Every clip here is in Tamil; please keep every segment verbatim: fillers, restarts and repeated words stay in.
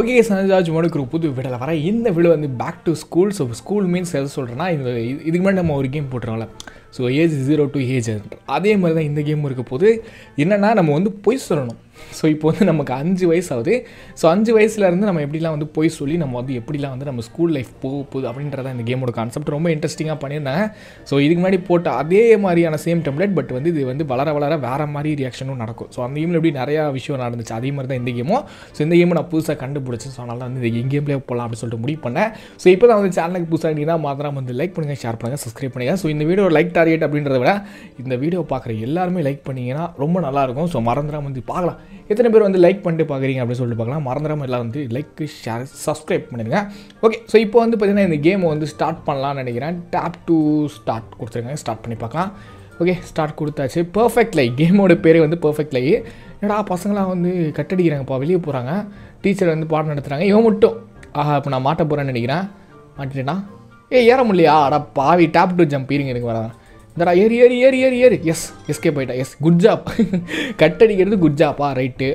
ஓகே சனஜாஜ் மோடுக்கு ஒரு புது வீடியோவில் வர இந்த வீடியோ வந்து back to school. So school means எது சொல்கிறேன்னா இந்த இதுக்கு முன்னாடி நம்ம ஒரு கேம் போட்டுருவோம்ல, so age zero to age அதே மாதிரி தான் இந்த கேம் இருக்க போது. என்னென்னா நம்ம வந்து பொய் சொல்லணும். ஸோ இப்போ வந்து நமக்கு அஞ்சு வயசு ஆகுது. ஸோ அஞ்சு வயசுலேருந்து நம்ம எப்படிலாம் வந்து பொய் சொல்லி நம்ம வந்து எப்படிலாம் வந்து நம்ம ஸ்கூல் லைஃப் போக போகுது அப்படின்றத இந்த கேமோட கான்செப்ட் ரொம்ப இன்ட்ரெஸ்டிங்காக பண்ணியிருந்தாங்க. ஸோ இதுக்கு முன்னாடி போட்ட அதே மாதிரியான சேம் டெம்ப்ளேட், பட் வந்து இது வந்து வளர வளர வேறு மாதிரி ரியாக்ஷனும் நடக்கும். ஸோ அந்த கேமில் எப்படி நிறையா விஷயம் நடந்துச்சு அதே மாதிரி தான் இந்த கேமும். ஸோ இந்த கேமை நான் புதுசாக கண்டுபிடிச்சேன். ஸோ அதனால வந்து இந்த கேம்லேயே போகலாம் அப்படின்னு சொல்லிட்டு முடிவு பண்ணேன். ஸோ இப்போ தான் வந்து சேனலுக்கு புதுசாக இருந்தீங்கன்னா மாத்திரம் வந்து லைக் பண்ணுங்கள், ஷேர் பண்ணுங்கள், சப்ஸ்கிரைப் பண்ணுங்கள். ஸோ இந்த வீடியோ லைக் டார்கெட் அப்படின்றத விட இந்த வீடியோ பார்க்குற எல்லாருமே லைக் பண்ணிங்கன்னா ரொம்ப நல்லாயிருக்கும். ஸோ மறந்துடாம வந்து பார்க்கலாம் எத்தனை பேர் வந்து லைக் பண்ணிட்டு பார்க்குறீங்க அப்படின்னு சொல்லிட்டு பார்க்கலாம். மறந்துடாமல் எல்லாம் வந்து லைக் ஷேர் சப்ஸ்கிரைப் பண்ணிடுங்க. ஓகே, ஸோ இப்போ வந்து பார்த்தீங்கன்னா இந்த கேமை வந்து ஸ்டார்ட் பண்ணலாம்னு நினைக்கிறேன். டேப் டு ஸ்டார்ட் கொடுத்துருக்காங்க, ஸ்டார்ட் பண்ணி பார்க்கலாம். ஓகே, ஸ்டார்ட் கொடுத்தாச்சு. பர்ஃபெக்ட் லை கேமோட பேரே வந்து பர்ஃபெக்ட் லை. என்னடா பசங்களாம் வந்து கட்டடிக்கிறாங்கப்பா, வெளியே போகிறாங்க, டீச்சர் வந்து பாடம் நடத்துகிறாங்க, இவன் மட்டும் ஆஹா இப்போ நான் மாட்ட போகிறேன்னு நினைக்கிறேன். மாட்டிட்டேன்னா ஏ ஏற முடியலையா? அடா பாவி, டேப் டு ஜம்ப் இருங்க எனக்கு வரேன். இந்தடா ஏறி ஏறி ஏறி ஏறி ஏறி எஸ் எஸ்கே போயிட்டா. Yes good job. கட்டடிக்கிறது குட் ஜாப்பா, ரைட்டு.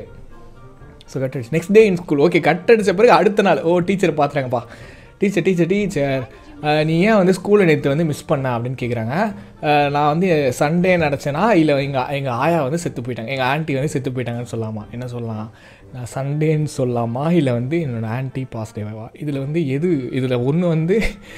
ஸோ கட்டடிச்சு next day in school. Okay, கட்டடிச்ச பிறகு அடுத்த நாள் ஓ டீச்சர் பார்த்துறாங்கப்பா. டீச்சர் டீச்சர் டீச்சர் நீ ஏன் வந்து ஸ்கூலில் நேற்று வந்து மிஸ் பண்ண அப்படின்னு கேட்குறாங்க. நான் வந்து சண்டே நினச்சேன்னா இல்லை எங்கள் எங்கள் ஆயா வந்து செத்து போயிட்டாங்க, எங்கள் ஆண்டி வந்து செத்து போயிட்டாங்கன்னு சொல்லலாமா? என்ன சொல்லலாம்? நான் சண்டேன்னு சொல்லலாமா இல்லை வந்து என்னோடய ஆண்டி பாசிட்டிவாவா? இதில் வந்து எது? இதில் ஒன்று வந்து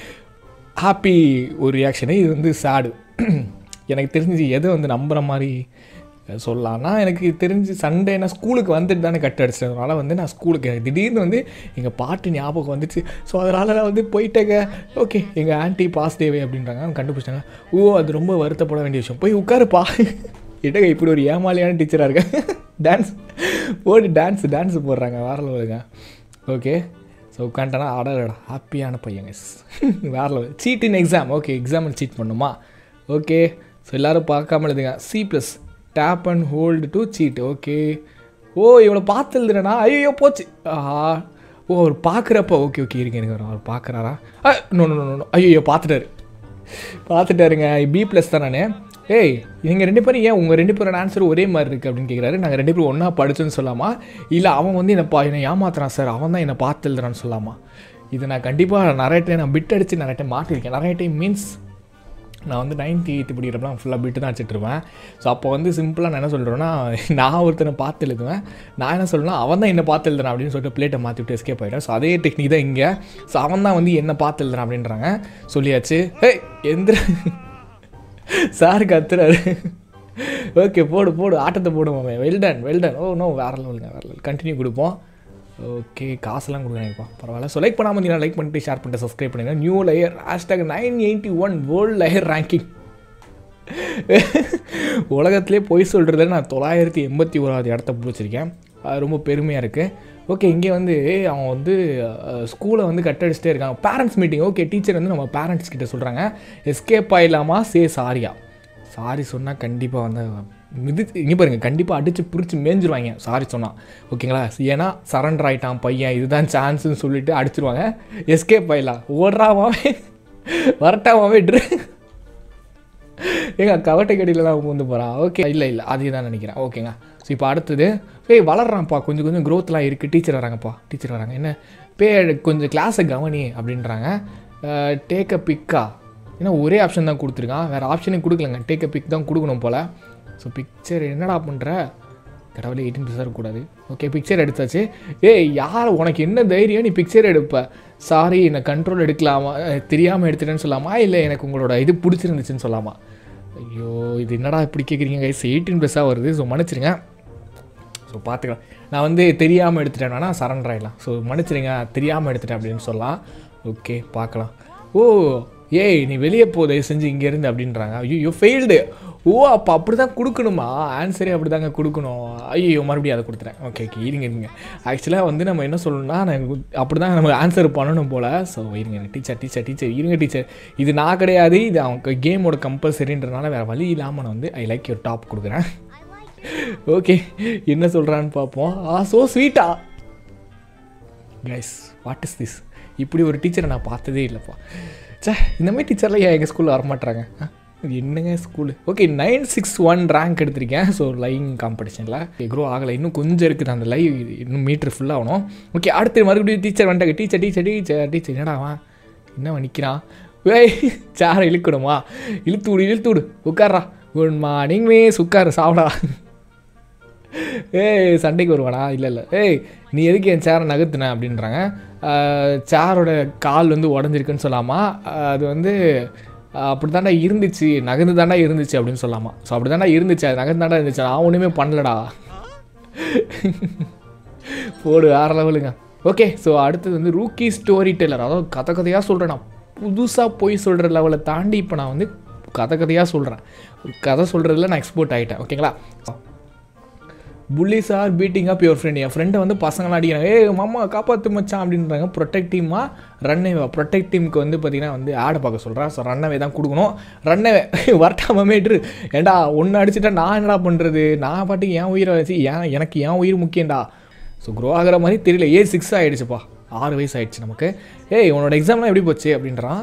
ஹாப்பி ஒரு ரியாக்ஷனு, இது வந்து சேடு. எனக்கு தெரிஞ்சு எதை வந்து நம்புகிற மாதிரி சொல்லலாம்னா, எனக்கு தெரிஞ்சு சண்டே நான் ஸ்கூலுக்கு வந்துட்டு தானே கட் அடிச்சதுனால வந்து நான் ஸ்கூலுக்கு திடீர்னு வந்து எங்கள் பாட்டு ஞாபகம் வந்துச்சு. ஸோ அதனால் நான் வந்து போயிட்டேங்க. ஓகே, எங்கள் ஆண்டி பாசிட்டிவே அப்படின்றாங்க, அவங்க கண்டுபிடிச்சாங்க. ஓ அது ரொம்ப வருத்தப்பட வேண்டிய விஷயம். போய் உட்காருப்பா. இடங்க இப்படி ஒரு ஏமாலியான டீச்சராக இருக்கேன். டான்ஸ் போட்டு டான்ஸ் டான்ஸு போடுறாங்க, வேறு லெவலுங்க. ஓகே, ஸோ உட்காந்துட்டேன்னா அடடா ஹாப்பியான பையங்க. வேறு level. Cheat in exam. Okay, எக்ஸாமில் சீட் பண்ணுமா? ஓகே, ஸோ எல்லோரும் பார்க்காம எழுதுங்க. C plus tap and hold to cheat. Okay, ஓ இவ்வளோ பார்த்து எழுதுறேண்ணா. ஐயோ போச்சு. ஆஹா, ஓ அவர் பார்க்குறப்ப ஓகே ஓகே இருங்க எனக்கு வரும். அவர் பார்க்குறாரா? நோ நோ நோ ஐயோ பார்த்துட்டாரு பார்த்துட்டாருங்க. பி ப்ளஸ் தான் நான். ஏய் நீங்கள் ரெண்டு பேரும் ஏன் உங்கள் ரெண்டு பேரோட ஆன்சர் ஒரே மாதிரி இருக்குது அப்படின்னு கேட்குறாரு. நாங்கள் ரெண்டு பேரும் ஒன்றா படித்தோன்னு சொல்லாமா, இல்லை அவன் வந்து என்னை பா என்னை ஏமாத்துறான் சார், அவன் தான் என்னை பார்த்து எழுதுறான்னு சொல்லாமா? இது நான் கண்டிப்பாக நிறைய டைம் நான் பிட் அடித்து நிறைய டைம் மாட்டிருக்கேன். நிறைய டைம் மீன்ஸ் நான் வந்து நைன்த்து எயித்து படிக்கிறப்பலாம் ஃபுல்லாக பிட்டு தான் அடிச்சிட்ருவேன். ஸோ அப்போ வந்து சிம்பிளாக நான் என்ன சொல்கிறேன்னா, நான் ஒருத்தனை பார்த்து எழுதுவேன், நான் என்ன சொல்கிறேன்னா அவன் தான் என்னை பார்த்து எழுதுறான் அப்படின்னு சொல்லிட்டு பிளேட்டை மாற்றி விட்டு எஸ்கேப் ஆகிட்டேன். ஸோ அதே டெக்னிக் தான் இங்கே. ஸோ அவன் தான் வந்து என்னை பார்த்து எழுதுறான் அப்படின்றாங்க. சொல்லியாச்சு. ஏய் எந்திர சார் கத்துறாரு. ஓகே போடு போடு ஆட்டத்தை போடுவோம். Well done well done. ஓ நோ வேறு லெவலுங்க, வேறு லெவல். கண்டினியூ கொடுப்போம். ஓகே, காசுலாம் கொடுக்குறாங்கப்பா, பரவாயில்ல. ஸோ லைக் பண்ணாமல் இருந்தீங்கன்னா லைக் பண்ணிட்டு ஷேர் பண்ணிட்டு சப்ஸ்கிரைப் பண்ணுங்கள். New liar hashtag nine eighty one world liar ranking. உலகத்துலேயே பொய் சொல்கிறதுல நான் தொள்ளாயிரத்தி எண்பத்தி ஓராவது இடத்த பிடிச்சிருக்கேன். அது ரொம்ப பெருமையாக இருக்குது. ஓகே, இங்கே வந்து அவன் வந்து ஸ்கூலை வந்து கட்டடிச்சிட்டே இருக்காங்க. Parents meeting. ஓகே, டீச்சர் வந்து நம்ம பேரண்ட்ஸ் கிட்ட சொல்கிறாங்க எஸ்கேப் ஆகிடலாமா சே சாரியா? சாரி சொன்னால் கண்டிப்பாக வந்து மிதி இங்கே பாருங்கள், கண்டிப்பாக அடித்து பிடிச்சி மேய்ஞ்சிருவாங்க சாரி சொன்னால். ஓகேங்களா? ஏன்னா சரண்டர் ஆகிட்டான் பையன், இதுதான் சான்ஸுன்னு சொல்லிவிட்டு அடிச்சிருவாங்க. எஸ்கேப் ஆகிடலாம். ஓடுறாவே வரட்டாவே ட்ரு ஏங்க கவட்டை கடியில் தான் வந்து போகிறான். ஓகே, இல்லை இல்லை அதே தான் நினைக்கிறேன். ஓகேங்க, ஸோ இப்போ அடுத்தது ஏய் வளர்றான்ப்பா, கொஞ்சம் கொஞ்சம் க்ரோத்லாம் இருக்குது. டீச்சர் வராங்கப்பா, டீச்சர் வராங்க. என்ன பே கொஞ்சம் கிளாஸை கவனி அப்படின்றாங்க. டேக் அ பிக்கா, ஏன்னா ஒரே ஆப்ஷன் தான் கொடுத்துருக்கான், வேறு ஆப்ஷனே கொடுக்கலங்க. டேக் அ பிக் தான் கொடுக்கணும் போல். ஸோ பிக்சர் என்னடா பண்ணுற கடவுளே, எயிட்டீன் ப்ளஸ் இருக்கக்கூடாது. ஓகே, பிக்சர் எடுத்தாச்சு. ஏய் யார் உனக்கு என்ன தைரியம் நீ பிக்சர் எடுப்ப? சாரி என்னை கண்ட்ரோல் எடுக்கலாமா, தெரியாமல் எடுத்துட்டேன்னு சொல்லாமா, இல்லை எனக்கு உங்களோட இது பிடிச்சிருந்துச்சுன்னு சொல்லாமா? ஐயோ இது என்னடா இப்படி கேட்குறீங்க கைஸ்? எயிட்டீன் ப்ளஸ்ஸாக வருது. ஸோ மன்னிச்சிருங்க. ஸோ பார்த்துக்கலாம். நான் வந்து தெரியாமல் எடுத்துட்டேன்னா சரண்டர் ஆகிடலாம். ஸோ மன்னிச்சிருங்க, தெரியாமல் எடுத்துட்டேன் அப்படின்னு சொல்லலாம். ஓகே பார்க்கலாம். ஓ ஏய் நீ வெளியே போ தயவு செஞ்சு இங்கேருந்து அப்படின்றாங்க. ஐயோ ஃபெயில்டு. ஓ அப்போ அப்படி தான் கொடுக்கணுமா? ஆன்சரே அப்படி தாங்க கொடுக்கணும். ஐயோ மறுபடியும் அதை கொடுத்துறேன். ஓகே ஓகே இருங்க இருங்க. ஆக்சுவலாக வந்து நம்ம என்ன சொல்லணும்னா, நான் அப்படி தான் நம்ம ஆன்சர் பண்ணணும் போல். ஸோ இருங்க டீச்சர் டீச்சர் டீச்சர் இருங்க டீச்சர், இது நான் கிடையாது, இது அவங்க கேமோட கம்பல்சரின்றனால வேறு வழி இல்லாமல் நான் வந்து ஐ லைக் யூர் டாப் கொடுக்குறேன். ஓகே என்ன சொல்கிறான்னு பார்ப்போம். ஆ ஸோ ஸ்வீட்டா கைஸ், வாட் இஸ் திஸ்? இப்படி ஒரு டீச்சரை நான் பார்த்ததே இல்லைப்பா. சே இந்த மாதிரி டீச்சர்லாம் ஏன் எங்கள் ஸ்கூலில் வரமாட்டாங்க? என்னங்க school. Okay, nine six one rank எடுத்திருக்கேன். ஸோ லைங் காம்படிஷனில் க்ரோ ஆகலை, இன்னும் கொஞ்சம் இருக்குது அந்த லைவ், இன்னும் மீட்ரு ஃபுல்லாக ஆகணும். ஓகே, அடுத்து மறுபடியும் டீச்சர் வந்துட்டாங்க. டீச்சர் டீச்சர் டீச்சர் டீச்சர் என்னடாவான் என்ன நிற்கிறான்? ஏய் சாரை இழுக்கணுமா? இழுத்து விடு இழுத்து விடு, உட்கார்றா. குட் மார்னிங் மிஸ், உட்காரு சாப்பிடா. ஏய் சண்டைக்கு வருவாடா? இல்லை இல்லை, ஏய் நீ எதுக்கு என் சேரை நகர்த்துன அப்படின்றாங்க. சேரோட கால் வந்து உடஞ்சிருக்குன்னு சொல்லாமா, அது வந்து அப்படி தாண்டா இருந்துச்சு, நகர்ந்து தாண்டா இருந்துச்சு அப்படின்னு சொல்லாமா. ஸோ அப்படி தாண்டா இருந்துச்சு, அது நகர்ந்து தாண்டா இருந்துச்சு, நான் ஒன்றுமே பண்ணலடா. போடு வேறு லெவலுங்க. ஓகே, ஸோ அடுத்தது வந்து ரூக்கி ஸ்டோரி டெல்லர், அதாவது கதை கதையாக சொல்கிறேன். நான் புதுசாக போய் சொல்கிற லெவலை தாண்டி இப்போ நான் வந்து கதை கதையாக சொல்கிறேன். கதை சொல்கிறதுல நான் எக்ஸ்போர்ட் ஆகிட்டேன். ஓகேங்களா? Bullies are beating up your friend. என் ஃப்ரெண்டை வந்து பசங்களாம் அடிக்கிறாங்க. ஏ மாமா காப்பாற்று மச்சான் அப்படின்றாங்க. ப்ரொடெக்ட் டீமா ரன்னவே. ப்ரொடெக்ட் டீமுக்கு வந்து பார்த்திங்கன்னா வந்து ஆடை பார்க்க சொல்கிறேன். ஸோ ரன்னவே தான் கொடுக்கணும். ரன்னவே வரட்டாமேட்ரு. ஏண்டா ஒன்று அடிச்சுட்டா நான் என்னடா பண்ணுறது? நான் பாட்டுக்கு என் உயிரை வச்சு ஏன் எனக்கு என் உயிர் முக்கியண்டா. ஸோ க்ரோ ஆகிற மாதிரி தெரியல. ஏ சிக்ஸ் ஆகிடுச்சுப்பா, ஆறு வயசு ஆகிடுச்சு நமக்கு. ஏய் உன்னோட எக்ஸாம்லாம் எப்படி போச்சு அப்படின்றான்.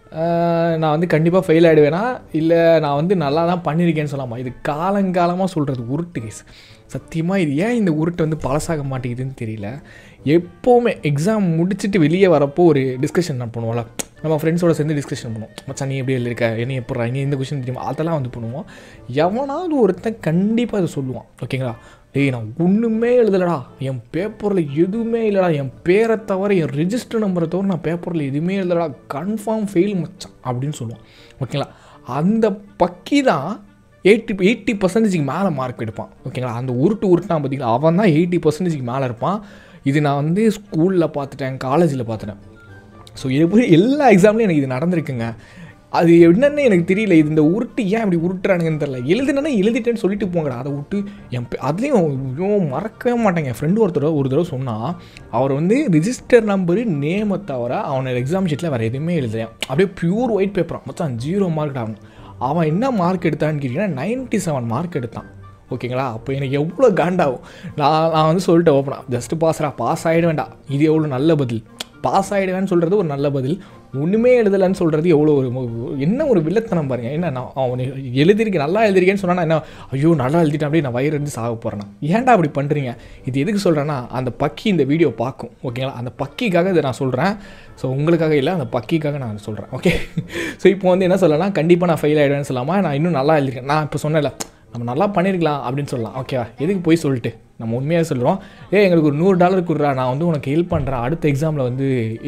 நான் வந்து கண்டிப்பாக ஃபெயில் ஆகிடுவேனா இல்லை நான் வந்து நல்லா தான் பண்ணியிருக்கேன்னு சொல்லாமா. இது காலங்காலமாக சொல்கிறது உருட்டு கேஸ். சத்தியமாக இது ஏன் இந்த உருட்டு வந்து பழசாக மாட்டேங்குதுன்னு தெரியல. எப்போவுமே எக்ஸாம் முடிச்சுட்டு வெளியே வரப்போ ஒரு டிஸ்கஷன் நான் பண்ணுவோம்ல, நம்ம ஃப்ரெண்ட்ஸோட சேர்ந்து டிஸ்கஷன் பண்ணுவோம். மச்சான் நீ எப்படி எழுதிருக்க, என்ன எப்படா, நீ இந்த கொஷின் தெரியுமா, அதெல்லாம் வந்து பண்ணுவோம். எவனாவது ஒருத்தன் கண்டிப்பாக அதை சொல்லுவான். ஓகேங்களா? டேய் நான் ஒன்றுமே எழுதலடா, என் பேப்பரில் எதுவுமே இல்லைடா, என் பேரை தவிர என் ரெஜிஸ்டர் நம்பரை தவிர நான் பேப்பரில் எதுவுமே எழுதலடா, கன்ஃபார்ம் ஃபெயில் மச்சான் அப்படின்னு சொல்லுவான். ஓகேங்களா? அந்த பக்கி தான் எயிட்டி எயிட்டி பர்சன்டேஜுக்கு மேலே மார்க் எடுப்பான். ஓகேங்களா? அந்த உருட்டு உருட்டுனா பார்த்தீங்களா, அவன் தான் எயிட்டி பர்சன்டேஜுக்கு மேலே இருப்பான். இது நான் வந்து ஸ்கூலில் பார்த்துட்டேன், காலேஜில் பார்த்துட்டேன். ஸோ எப்படி எல்லா எக்ஸாம்லேயும் எனக்கு இது நடந்திருக்குங்க. அது என்னென்னு எனக்கு தெரியல. இது இந்த உருட்டு ஏன் இப்படி உருட்டுறானுங்கன்னு தெரியல. எழுதுனா எழுதிட்டேன்னு சொல்லிட்டு போங்கடா, அதை விட்டு என் அதுலேயும் மறக்கவே மாட்டேங்க. என் ஃப்ரெண்டு ஒருத்தர் ஒரு தடவை சொன்னால், அவர் வந்து ரிஜிஸ்டர் நம்பரு நேமை தவிர அவனோட எக்ஸாம் ஷீட்டில் வேறு எதுவுமே எழுதுறேன். அப்படியே பியூர் ஒயிட் பேப்பராக மொத்தம் ஜீரோ மார்க் ஆகணும். அவன் என்ன மார்க் எடுத்தான்னு கேட்டிங்கன்னா நைன்ட்டி செவன் மார்க் எடுத்தான். ஓகேங்களா? அப்போ எனக்கு எவ்வளோ காண்டாகும். நான் நான் வந்து சொல்லிட்டு ஓப்பனா ஜஸ்ட்டு பாஸ்ரா, பாஸ் ஆகிடுவேண்டா, இது எவ்வளோ நல்ல பதில். பாஸ் ஆகிடுவேன்னு சொல்கிறது ஒரு நல்ல பதில், ஒன்றுமே எழுதலைன்னு சொல்கிறது எவ்வளோ ஒரு என்ன ஒரு வில்லத்தனம் பாருங்கள். என்ன நான் அவன் எழுதிருக்கேன் நல்லா எழுதிருக்கேன்னு சொன்னால் என்ன, ஐயோ நல்லா எழுதிட்டேன் அப்படியே நான் வயிறு இருந்து சாக போகிறேன்னா, ஏன்டா அப்படி பண்ணுறீங்க? இது எதுக்கு சொல்கிறேன்னா, அந்த பக்கி இந்த வீடியோ பார்க்கும். ஓகேங்களா? அந்த பக்கிக்காக இதை நான் சொல்கிறேன். ஸோ உங்களுக்காக இல்லை, அந்த பக்கிக்காக நான் சொல்கிறேன். ஓகே, ஸோ இப்போ வந்து என்ன சொல்லலாம், கண்டிப்பாக நான் ஃபெயில் ஆகிடுவேன்னு சொல்லாமல் நான் இன்னும் நல்லா எழுதிருக்கேன், நான் இப்போ சொன்னேன்ல நம்ம நல்லா பண்ணியிருக்கலாம் அப்படின்னு சொல்லலாம். ஓகேவா? எதுக்கு போய் சொல்லிட்டு நம்ம உண்மையாக சொல்கிறோம். ஏ எங்களுக்கு ஒரு நூறு டாலர் கொடுறா, நான் வந்து உனக்கு ஹெல்ப் பண்ணுறேன் அடுத்த எக்ஸாமில் வந்து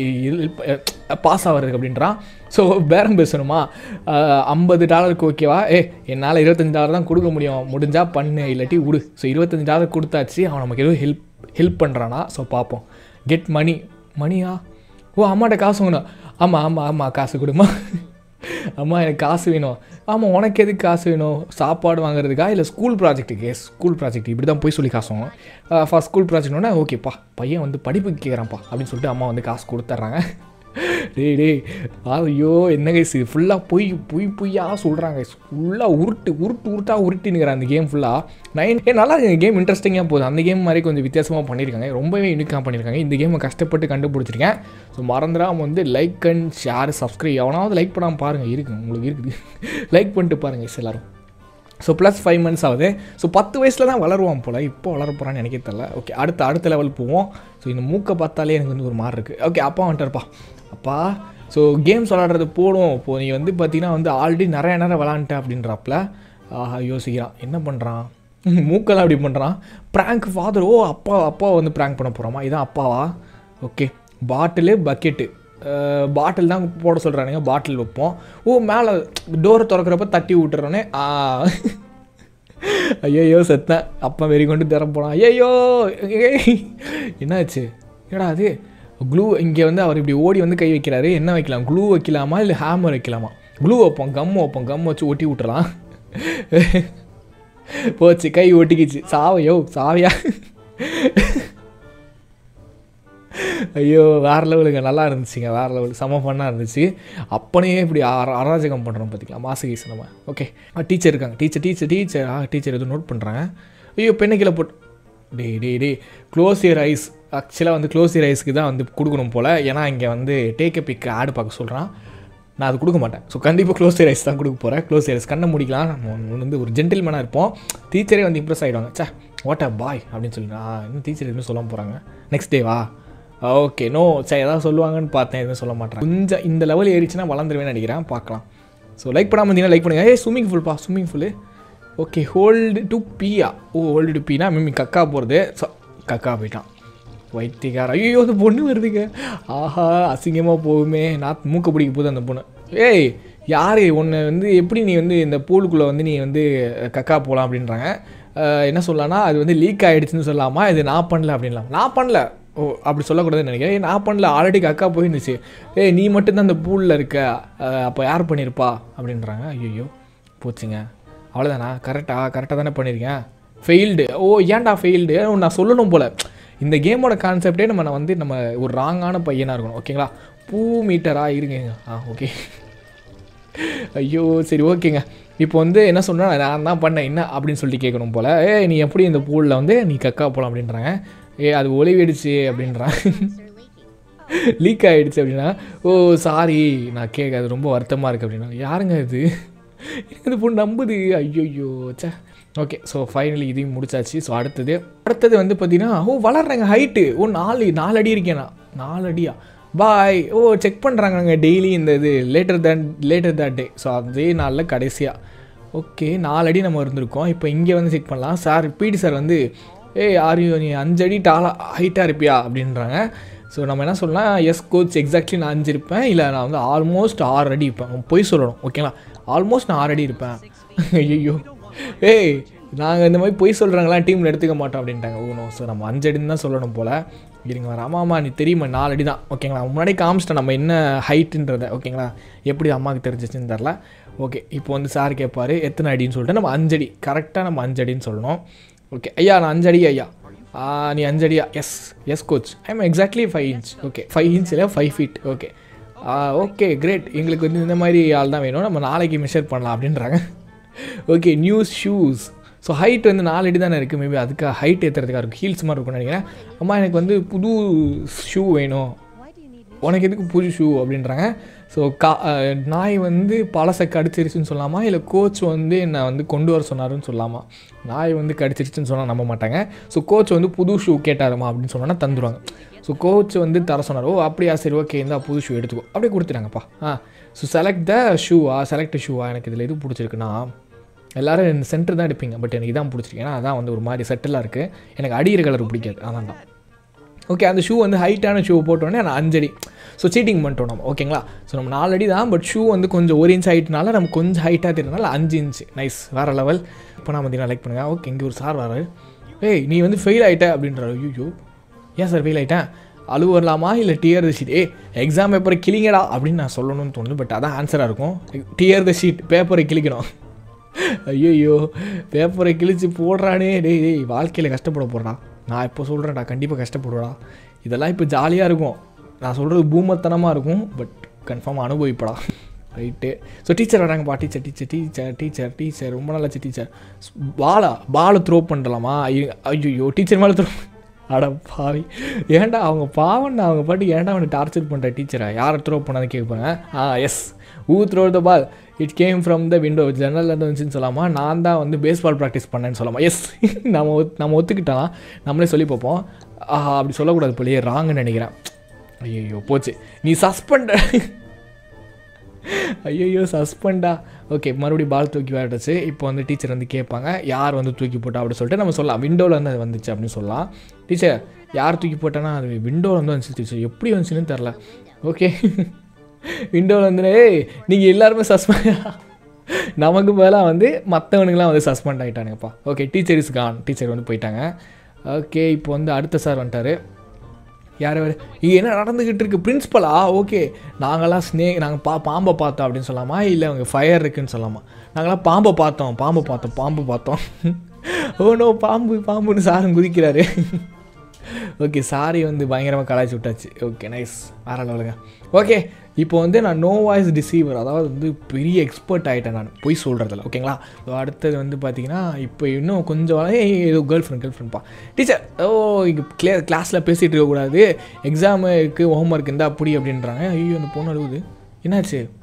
பாஸ் ஆகிறதுக்கு அப்படின்றான். ஸோ பேரம் பேசணுமா? ஐம்பது டாலருக்கு ஓகேவா? ஏ என்னால் இருபத்தஞ்சி டாலர் தான் கொடுக்க முடியும், முடிஞ்சால் பண்ணு, இல்லாட்டி விடு. ஸோ இருபத்தஞ்சி டாலர் கொடுத்தாச்சு, அவன் நமக்கு எதுவும் ஹெல்ப் ஹெல்ப் பண்ணுறானா? ஸோ பார்ப்போம். Get money. மணியா? ஓ அம்மாட்ட காசு வேணும். ஆமாம் ஆமாம் ஆமாம் காசு கொடுமா. அம்மா எனக்கு காசு வேணும். ஆமாம் உனக்கு எதுக்கு காசு வேணும்? சாப்பாடு வாங்குறதுக்கா இல்லை ஸ்கூல் ப்ராஜெக்ட்டுக்கு? ஸ்கூல் ப்ராஜெக்ட் இப்படி தான் போய் சொல்லி காசு வாங்கணும். ஃபஸ்ட் ஸ்கூல் ப்ராஜெக்ட்னா ஓகேப்பா பையன் வந்து படிப்புக்கு கேட்குறான்ப்பா அப்படின்னு சொல்லிட்டு அம்மா வந்து காசு கொடுத்துட்றாங்க. டேய் டேய் ஐயோ என்ன கைஸ், இது ஃபுல்லாக பொய் பொய் பொய்யாக சொல்கிறாங்க. ஃபுல்லாக உருட்டு உருட்டு உருட்டாக உருட்டினுங்கிறேன் அந்த கேம் ஃபுல்லாக. நைன் ஏ நல்லா கேம் இன்ட்ரெஸ்டிங்காக போகுது. அந்த கேம் மாதிரி கொஞ்சம் வித்தியாசமாக பண்ணியிருக்காங்க, ரொம்பவே யூனிக்காக பண்ணியிருக்காங்க. இந்த கேமை கஷ்டப்பட்டு கண்டுபிடிச்சிருக்கேன். ஸோ மறந்துடாமல் வந்து லைக் அண்ட் ஷேர் சப்ஸ்கிரைப் எவனாவது லைக் பண்ணாமல் பாருங்கள், இருக்குது உங்களுக்கு இருக்குது, லைக் பண்ணிட்டு பாருங்கள் எல்லோரும். ஸோ ப்ளஸ் ஃபைவ் மந்த்ஸ் ஆகுது. ஸோ பத்து வயசில் தான் வளருவான் போல், இப்போ வளர போகிறான்னு நினைக்க தெரியல. ஓகே அடுத்த அடுத்த லெவல் போவோம். ஸோ இந்த மூக்கை பார்த்தாலே எனக்கு வந்து ஒரு மாதிரி இருக்குது. ஓகே அப்பா வந்துட்டார்ப்பா. அப்பா ஸோ கேம்ஸ் விளாட்றது போடும். இப்போது நீ வந்து பார்த்தீங்கன்னா வந்து ஆல்ரெடி நிறைய நேரம் விளாண்டுட்டேன் அப்படின்றாப்புல. ஆஹா யோசிக்கிறான் என்ன பண்ணுறான், மூக்கெல்லாம் அப்படி பண்ணுறான். Prank father. ஓ அப்பா அப்பாவை வந்து ப்ராங்க் பண்ண போகிறாமா? இதான் அப்பாவா? Okay bottle bucket. பாட்டில் தான் போட சொல்கிறானுங்க, பாட்டில் வைப்போம். ஓ மேலே டோரை திறக்கிறப்ப தட்டி விட்டுறோன்னே ஐயோ செத்தேன். அப்பா வெறி கொண்டு திற போனான். ஐயோ என்னாச்சு? ஏடா அது க்ளூ இங்கே வந்து அவர் இப்படி ஓடி வந்து கை வைக்கிறாரு. என்ன வைக்கலாம்? க்ளூ வைக்கலாமா இல்லை ஹேமர் வைக்கலாமா? க்ளூ வைப்போம், கம் வைப்போம், கம் வச்சு ஒட்டி விட்டுறலாம். போச்சு கை ஒட்டிக்கிச்சு. சாவையோ சாவையா? ஐயோ வேறு லெவலுங்க, நல்லா இருந்துச்சுங்க, வேறு லெவல் செம ஃபன்னாக இருந்துச்சு. அப்பனே இப்படி அராஜகம் பண்ணுறோம் பார்த்திங்களா, மாசகேஸ் நம்ம. ஓகே டீச்சர் இருக்காங்க, டீச்சர் டீச்சர் டீச்சர் ஆ டீச்சர் எதுவும் நோட் பண்ணுறாங்க. ஐயோ பெண்ணை கீழே போட்டு டே டே டே க்ளோஸ் இயர் ஐஸ். ஆக்சுவலாக வந்து க்ளோஸ் இயர் ஐஸ்க்கு தான் வந்து கொடுக்கணும் போல், ஏன்னா இங்கே வந்து டேக் எ பிக் ஆடு பார்க்க சொல்கிறான். நான் அது கொடுக்க மாட்டேன். ஸோ கண்டிப்பாக க்ளோஸ் ஐஸ் தான் கொடுக்க போகிறேன். க்ளோஸ் ஐஸ் கண்ணை முடிக்கலாம். நம்ம வந்து ஒரு ஜென்டில்மேனாக இருப்போம். டீச்சரே வந்து இம்ப்ரெஸ் ஆகிடுவாங்க. சே வாட் அ பாய் அப்படின்னு சொல்லிட்டு இன்னும் டீச்சர் எதுவுமே சொல்ல போகிறாங்க. நெக்ஸ்ட் டேவா ஓகே நோ சரி ஏதாவது சொல்லுவாங்கன்னு பார்த்தேன், எதுவும் சொல்ல மாட்டேன். கொஞ்சம் இந்த லெவல் ஏறிச்சுன்னா வளர்ந்துருவேன்னு நினைக்கிறேன். பார்க்கலாம். ஸோ லைக் பண்ணாமல் இருந்தீங்கன்னா லைக் பண்ணுங்கள். ஏ ஸ்விம்மிங் ஃபுல்ப்பா swimming pool. Okay hold to பீயா. ஓ ஹோல்டு டு பீனா மிம்மி கக்கா போகிறது. ஸோ கக்கா போயிட்டான் வைத்தியக்கார. ஐயோ அந்த பொண்ணு வருதுங்க. ஆஹா அசிங்கமாக போகுமே. நான் மூக்க பிடிக்க போகுது அந்த பொண்ணு. ஏய் யார் ஒன்று வந்து எப்படி நீ வந்து இந்த பூலுக்குள்ளே வந்து நீ வந்து கக்கா போகலாம் அப்படின்றாங்க. என்ன சொல்லலாம்னா அது வந்து லீக் ஆகிடுச்சுன்னு சொல்லலாமா, இது நான் பண்ணல அப்படின்லாம். நான் பண்ணல. ஓ அப்படி சொல்லக்கூடாதுன்னு நினைக்கிறேன். ஏ நான் பண்ணல, ஆல்ரெடி கக்கா போயிருந்துச்சு. ஏய் நீ மட்டும்தான் அந்த பூலில் இருக்க, அப்போ யார் பண்ணியிருப்பா அப்படின்றாங்க. ஐயோ போச்சுங்க. அவ்வளோதானா? கரெக்டாக கரெக்டாக தானே பண்ணியிருக்கேன். ஃபெயில்டு. ஓ ஏன்டா ஃபெயில்டு நான் சொல்லணும் போல். இந்த கேமோட கான்செப்டே நம்ம வந்து நம்ம ஒரு ராங்கான பையனாக இருக்கணும். ஓகேங்களா? பூ மீட்டரா இருங்க. ஆ ஓகே. ஐயோ சரி ஓகேங்க. இப்போ வந்து என்ன சொன்னால் நான் தான் பண்ணேன் என்ன அப்படின்னு சொல்லிட்டு கேட்கணும் போல். ஏ நீ எப்படி இந்த பூலில் வந்து நீ கக்கா போகலாம் அப்படின்றாங்க. ஏ அது ஒளிவிடுச்சு அப்படின்றான். லீக் ஆகிடுச்சு அப்படின்னா ஓ சாரி நான் கேட்க அது ரொம்ப வருத்தமாக இருக்குது அப்படின்னா. யாருங்க இது? இந்த பொண்ணு நம்புது. ஐயோயோ சே. ஓகே ஸோ ஃபைனலி இதையும் முடிச்சாச்சு. ஸோ அடுத்தது அடுத்தது வந்து பார்த்தீங்கன்னா ஓ வளர்றாங்க ஹைட்டு. ஓ நாலு நாலு அடி இருக்கேண்ணா. நாலு அடியா பாய். ஓ செக் பண்ணுறாங்க டெய்லி இந்த இது later then later that day. So அதே நாளில் கடைசியாக ஓகே நாலு அடி நம்ம இருந்திருக்கோம். இப்போ இங்கே வந்து செக் பண்ணலாம். சார் பிடி சார் வந்து ஏய் ஆரியோ நீ அஞ்சு அடி டாலாக ஹைட்டாக இருப்பியா அப்படின்றாங்க. ஸோ நம்ம என்ன சொல்லலாம், எஸ் கோச் எக்ஸாக்ட்லி நான் அஞ்சு இருப்பேன், இல்லை நான் வந்து ஆல்மோஸ்ட் ஆறு அடி இருப்பேன். பொய் சொல்லணும் ஓகேங்களா. ஆல்மோஸ்ட் நான் ஆறு அடி இருப்பேன். ஐயோ ஏய் நாங்கள் இந்த மாதிரி பொய் சொல்கிறாங்களாம் டீமில் எடுத்துக்க மாட்டோம் அப்படின்ட்டாங்க. ஓ ஸோ நம்ம அஞ்சு அடின்னு தான் சொல்லணும் போல். இருங்க வர ஆமாம்மா நீ தெரியுமா நாலு அடி தான் ஓகேங்களா. முன்னாடி காமிச்சிட்டேன் நம்ம என்ன ஹைட்டுன்றதை ஓகேங்களா. எப்படி அம்மாவுக்கு தெரிஞ்சிச்சுன்னு தெரில. ஓகே இப்போ வந்து சார் கேட்பார் எத்தனை அடின்னு சொல்லிட்டு நம்ம அஞ்சடி கரெக்டாக நம்ம அஞ்சு அடின்னு சொல்லணும். ஓகே ஐயா நான் அஞ்சடி ஐயா. நீ அஞ்சு அடியா? Yes yes coach I am exactly five inch. Okay five inch இல்லை five feet. Okay okay great. எங்களுக்கு வந்து இந்த மாதிரி ஆள் தான் வேணும், நம்ம நாளைக்கு மெஷர் பண்ணலாம் அப்படின்றாங்க. Okay new shoes. So height வந்து நாலு அடி தானே இருக்குது. மேபி அதுக்காக ஹைட் ஏற்றுறதுக்காக இருக்கும். ஹீல்ஸ் மாதிரி இருக்கும்னு நினைக்கிறேன். அம்மா எனக்கு வந்து புது ஷூ வேணும். உனக்கு எதுக்கு புது ஷூ அப்படின்றாங்க. ஸோ கா நாய் வந்து பழசை கடிச்சிருச்சுன்னு சொல்லாமா, இல்லை கோச் வந்து என்னை வந்து கொண்டு வர சொன்னாருன்னு சொல்லாமா. நாய் வந்து கடிச்சிருச்சுன்னு சொன்னால் நம்ப மாட்டாங்க. ஸோ கோச் வந்து புது ஷூ கேட்டாருமா அப்படின்னு சொன்னால் தந்துடுவாங்க. ஸோ கோச் வந்து தர சொன்னார். ஓ அப்படியா சரி ஓகே இந்த புது ஷூ எடுத்துக்கோ அப்படியே கொடுத்துட்டாங்கப்பா. ஆ ஸோ செலக்ட் த ஷூவா செலக்ட் ஷூவா எனக்கு இதில் எது பிடிச்சிருக்குன்னா எல்லோரும் இந்த சென்டர் தான் எடுப்பீங்க, பட் எனக்கு இதான் பிடிச்சிருக்கு. ஏன்னா அதான் வந்து ஒரு மாதிரி செட்டிலாக இருக்குது. எனக்கு அடிக்கிற கலர் பிடிக்காது, அதான் தான். ஓகே அந்த ஷூ வந்து ஹைட்டான ஷூ போட்டோன்னே நான் அஞ்சடி. ஸோ சீட்டிங் பண்ணிட்டோம் நம்ம ஓகேங்களா. ஸோ நம்ம நாலு அடி தான், பட் ஷூ வந்து கொஞ்சம் ஒரு இன்ச் ஹைட்னால நம்ம கொஞ்சம் ஹைட்டாக தெரியுறதுனால அஞ்சு இன்ச்சு. நைஸ் வேறு லெவல். இப்போ நான் பார்த்தீங்கன்னா லைக் பண்ணுங்கள். ஓகே இங்கே ஒரு சார் வராரு. ஏய் நீ வந்து ஃபெயில் ஆகிட்ட அப்படின்றாரு. ஐயோ ஏன் சார் ஃபெயில் ஆகிட்டேன்? அழுவு வரலாமா இல்லை டியர் த ஷீட்? ஏ எக்ஸாம் பேப்பரை கிளிங்கடா அப்படின்னு நான் சொல்லணும்னு தோணுது, பட் அதான் ஆன்சராக இருக்கும். டியர் த ஷீட் பேப்பரை கிளிக்கணும். ஐயோ பேப்பரை கிழிச்சு போடுறானே. டேய் டேய் வாழ்க்கையில் கஷ்டப்பட போடுறா. நான் இப்போ சொல்கிறேன்டா கண்டிப்பாக கஷ்டப்படுறா. இதெல்லாம் இப்போ ஜாலியாக இருக்கும், நான் சொல்கிறது பூமத்தனமாக இருக்கும், பட் கன்ஃபார்மாக அனுபவிப்படா. ரைட்டு. ஸோ டீச்சர் வராங்கப்பா. Teacher teacher teacher teacher teacher ரொம்ப நல்லாச்சு டீச்சர். பாலா பாலை த்ரோ பண்ணலாமா? ஐயோ டீச்சர் மேலே த்ரோ. அட பாவி ஏன்டா அவங்க பாவண்டா அவங்க பாட்டு ஏன்டா அவனை டார்ச்சர் பண்ணுற டீச்சரை யாரை த்ரோ பண்ணான்னு கேட்பாங்க. ஆ yes who throw the ball it came from the window. ஜன்னலில் வந்துச்சுன்னு சொல்லாமா, நான் தான் வந்து பேஸ்பால் ப்ராக்டிஸ் பண்ணேன்னு சொல்லாமா. எஸ் நம்ம ஒத் நம்ம ஒத்துக்கிட்டலாம், நம்மளே சொல்லி பார்ப்போம். ஆஹா அப்படி சொல்லக்கூடாது போலியே, ராங்குன்னு நினைக்கிறேன். ஐயோ போச்சு நீ சஸ்பெண்ட். ஐயோ சஸ்பெண்டா. ஓகே மறுபடியும் பால் தூக்கி விளையாடுச்சு. இப்போ வந்து டீச்சர் வந்து கேட்பாங்க யார் வந்து தூக்கி போட்டா அப்படின்னு சொல்லிட்டு நம்ம சொல்லலாம். விண்டோவில் வந்து அது வந்துச்சு அப்படின்னு சொல்லலாம். டீச்சர் யார் தூக்கி போட்டானா அது விண்டோவில் வந்து வந்துச்சு டீச்சர், எப்படி வந்துச்சுன்னு தெரில. ஓகே விண்டோவில் வந்து நீங்கள் எல்லாருமே சஸ்பெண்ட், நமக்கு பதிலாக வந்து மற்றவனுங்களாம் வந்து சஸ்பெண்ட் ஆகிட்டானுங்கப்பா. Okay teacher is gone. Teacher வந்து போயிட்டாங்க. ஓகே இப்போ வந்து அடுத்த சார் வந்துட்டார். யார் வேறு இது என்ன நடந்துக்கிட்டு இருக்குது? பிரின்ஸிபலா? ஓகே நாங்களாம் ஸ்னே நாங்கள் பா பாம்பை பார்த்தோம் அப்படின்னு சொல்லாமா, இல்லை அவங்க ஃபயர் இருக்குதுன்னு சொல்லாமா. நாங்களாம் பாம்பை பார்த்தோம் பாம்பை பார்த்தோம் பாம்பு பார்த்தோம். ஓ நோ பாம்பு பாம்புன்னு சாரும் குதிக்கிறாரு. ஓகே சாரி வந்து பயங்கரமாக கலாய்ச்சி விட்டாச்சு. ஓகே நைஸ் வேறு லெவலுங்க. ஓகே இப்போ வந்து நான் நோ வாய்ஸ் டிசீவர், அதாவது வந்து பெரிய எக்ஸ்பர்ட் ஆகிட்டேன் நான் போய் சொல்கிறதில்ல ஓகேங்களா. ஸோ அடுத்தது வந்து பார்த்தீங்கன்னா இப்போ இன்னும் கொஞ்சம் ஏதோ கேர்ள் ஃப்ரெண்ட் கேர்ள் ஃப்ரெண்ட்ப்பா. டீச்சர் ஓ இங்கே கிளே கிளாஸில் பேசிகிட்டு இருக்கக்கூடாது, எக்ஸாமுக்கு ஹோம் ஒர்க் இருந்தால் அப்படி அப்படின்றாங்க. ஐயோ அந்த பொண்ணு அழுகுது, என்னாச்சு?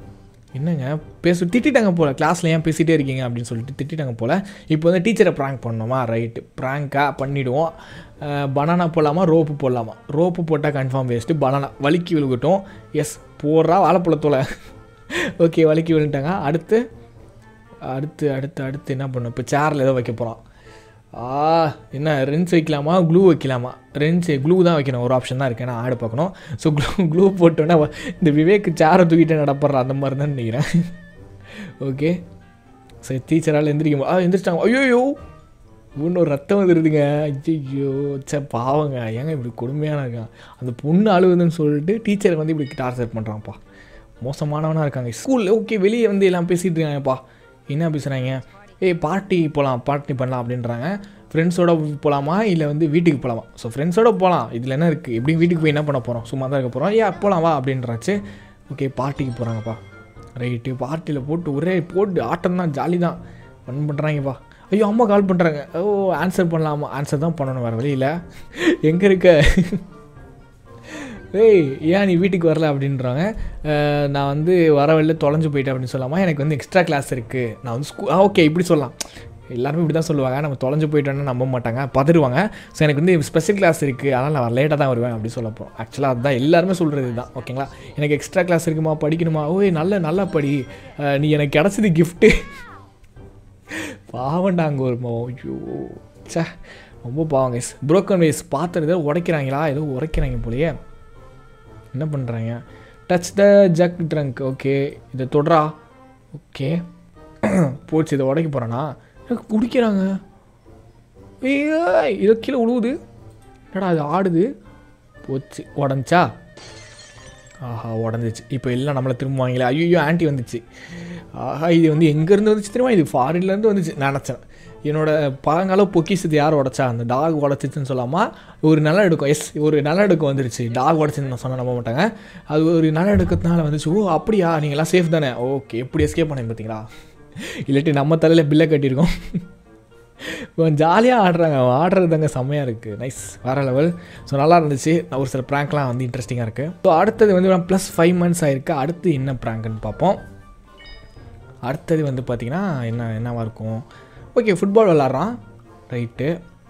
என்னங்க பேச திட்டாங்க போல், கிளாஸில் ஏன் பேசிகிட்டே இருக்கீங்க அப்படின்னு சொல்லிட்டு திட்டாங்க போல். இப்போ வந்து டீச்சரை ப்ராங்க் பண்ணோமா, ரைட்டு ப்ராங்காக பண்ணிவிடுவோம். பனானா போடலாமா ரோப்பு போடலாமா? ரோப்பு போட்டால் கன்ஃபார்ம் வேஸ்ட்டு, பனானா வலிக்கி விழுகட்டும். எஸ் போடுறா வாழைப்பழத்தோலை. ஓகே வலிக்கி விழுந்துட்டாங்க. அடுத்து அடுத்து அடுத்து அடுத்து என்ன பண்ணணும்? இப்போ சேரில் ஏதோ வைக்க போகிறோம். ஆ என்ன ரென்ஸ் வைக்கலாமா க்ளூ வைக்கலாமா? ரென்ஸு க்ளூ தான் வைக்கணும், ஒரு ஆப்ஷன் தான் இருக்குது, நான் ஆடு பார்க்கணும். ஸோ க்ளூ க்ளூ போட்டோன்னா இந்த விவேக் சேரை தூக்கிட்டு நடப்படுற அந்த மாதிரி தான் நினைக்கிறேன். ஓகே சரி டீச்சரால் எந்திரிக்கும். ஆ எந்திரிச்சிட்டாங்க. ஐயோயோ இன்னொரு ரத்தம் வந்துடுதுங்க. ஐயோ சே பாவங்க, ஏங்க இப்படி கொடுமையான இருக்கான். அந்த பொண்ணு அழுகுதுன்னு சொல்லிட்டு டீச்சரை வந்து இப்படி டார்ச்சர் பண்ணுறான்ப்பா. மோசமானவனாக இருக்காங்க ஸ்கூலில். ஓகே வெளியே வந்து எல்லாம் பேசிகிட்டு இருக்காங்கப்பா. என்ன பேசுகிறாங்க? ஏய் பார்ட்டி போகலாம், பார்ட்டி பண்ணலாம் அப்படின்றாங்க. ஃப்ரெண்ட்ஸோடு போகலாமா இல்லை வந்து வீட்டுக்கு போகலாமா? ஸோ ஃப்ரெண்ட்ஸோடு போகலாம், இதில் என்ன இருக்குது, எப்படியும் வீட்டுக்கு போய் என்ன பண்ண போகிறோம், சும்மா தான் இருக்க போகிறோம். ஏன் போகலாம் வா அப்படின்றாச்சு. ஓகே பார்ட்டிக்கு போகிறாங்கப்பா. ரைட்டு பார்ட்டியில் போட்டு ஒரே போட்டு ஆட்டம் தான், ஜாலி தான், ஃபன் பண்ணுறாங்கப்பா. ஐயோ அம்மா கால் பண்ணுறாங்க. ஓ ஆன்சர் பண்ணலாமா? ஆன்சர் தான் பண்ணணும், வேறு வழியில். எங்கே இருக்க? ஏய் ஏன் நீ வீட்டுக்கு வரல அப்படின்றாங்க. நான் வந்து வர வெளில தொலைஞ்சு போயிட்டேன் அப்படின்னு சொல்லாமா, எனக்கு வந்து எக்ஸ்ட்ரா கிளாஸ் இருக்குது, நான் வந்து ஸ்கூ ஓகே இப்படி சொல்லலாம். எல்லாருமே இப்படி தான் சொல்லுவாங்க, நம்ம தொலைஞ்சு போயிட்டோன்னு நம்ப மாட்டாங்க, பதறுவாங்க. ஸோ எனக்கு வந்து ஸ்பெஷல் கிளாஸ் இருக்குது, அதனால் நான் லேட்டாக தான் வருவேன் அப்படி சொல்ல போகிறோம். ஆக்சுவலாக அதுதான் எல்லாருமே சொல்கிறது தான். ஓகேங்களா, எனக்கு எக்ஸ்ட்ரா கிளாஸ் இருக்குமா, படிக்கணுமா? ஓய் நல்ல நல்லா படி, நீ எனக்கு கிடச்சது கிஃப்ட்டு. பாவண்டாங்க ஒரு ஐயோ சே ரொம்ப பாவங்க. புரோக்கன் வேஸ் பாத்திரம் ஏதோ உடைக்கிறாங்களா, ஏதோ உடைக்கிறாங்க போலையே. என்ன பண்ணுறாங்க? Touch the jug trunk. Okay இதை தொடரா. ஓகே போச்சு, இதை உடைக்க போகிறானா? எனக்கு குடிக்கிறாங்க. ஐயோ இதை கீழே உழுவுது. என்னடா அது ஆடுது. போச்சு உடஞ்சா. ஆஹா உடஞ்சிச்சு. இப்போ எல்லாம் நம்மளை திரும்புவாங்களே. ஐயோ ஆன்ட்டி வந்துச்சு. ஆஹா இது வந்து எங்கேருந்து வந்துச்சு தெரியுமா? இது ஃபாரின்லேருந்து வந்துச்சு. நான் நினச்சேன் என்னோடய பழங்கால பொக்கிஷத்து யார் உடச்சா, அந்த டாக் உடச்சிச்சுன்னு சொல்லாமல் ஒரு நல்ல எடுக்கும். எஸ் ஒரு நல்ல எடுக்கம் வந்துருச்சு. டாக் உடச்சின்னு நான் சொன்னால் நம்ப மாட்டாங்க. அது ஒரு நல்ல எடுக்கத்தினால வந்துச்சு. ஓ அப்படியா, நீங்களாம் சேஃப் தானே? ஓகே எப்படி எஸ்கேப் பண்ணேன் பார்த்தீங்களா? இல்லாட்டி நம்ம தலையில் பில்லை கட்டியிருக்கோம். ஜாலியாக ஆடுறாங்க, ஆடுறது தாங்க செம்மையாக இருக்குது. நைஸ் வேறு லெவல். ஸோ நல்லா இருந்துச்சு. ஒரு சில ப்ராங்க்லாம் வந்து இன்ட்ரெஸ்டிங்காக இருக்குது. ஸோ அடுத்தது வந்து ப்ளஸ் ஃபைவ் மந்த்ஸ் ஆகிருக்கு. அடுத்து என்ன ப்ராங்க்னு பார்ப்போம். அடுத்தது வந்து பார்த்திங்கன்னா என்ன என்னவாக இருக்கும்? Okay football விளாட்றான். ரைட்டு